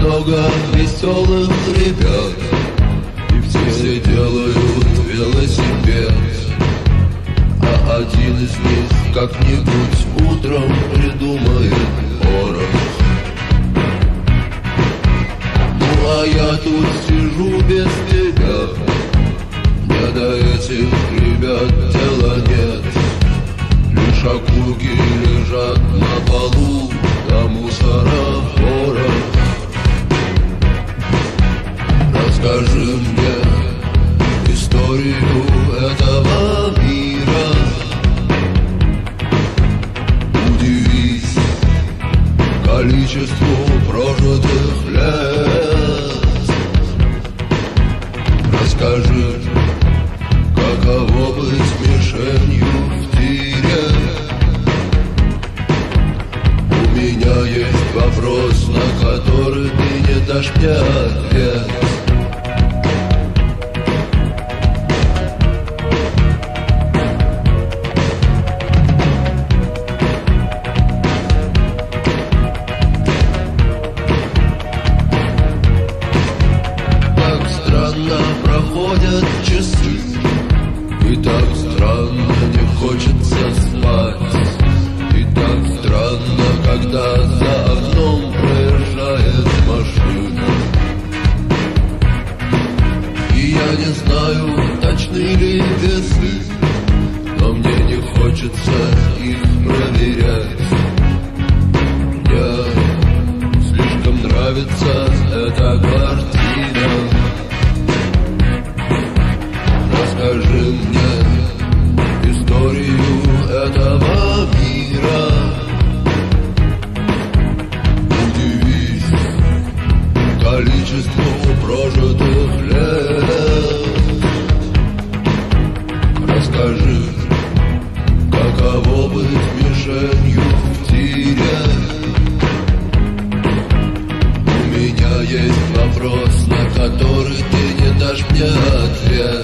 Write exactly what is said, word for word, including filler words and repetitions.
много веселых ребят, и все делают велосипед. А один из них как-нибудь утром придумает порох. Ну а я тут сижу без тебя, мне до этих ребят дела нет. Лишь окурки лежат на полу, да мусора порох. Расскажи мне историю этого мира. Удивись количеству прожитых лет. Расскажи, каково быть мишенью в тире. У меня есть вопрос, на который ты не дашь мне ответ. Проходят часы, и так странно не хочется спать. И так странно, когда за окном проезжает машина. И я не знаю, точны ли весы, но мне не хочется их проверять. Мне слишком нравится эта картина. Расскажи мне историю этого мира. Удивись количеству прожитых лет. Расскажи, каково быть мишенью в тире. У меня есть вопрос, на который ты не дашь мне ответ.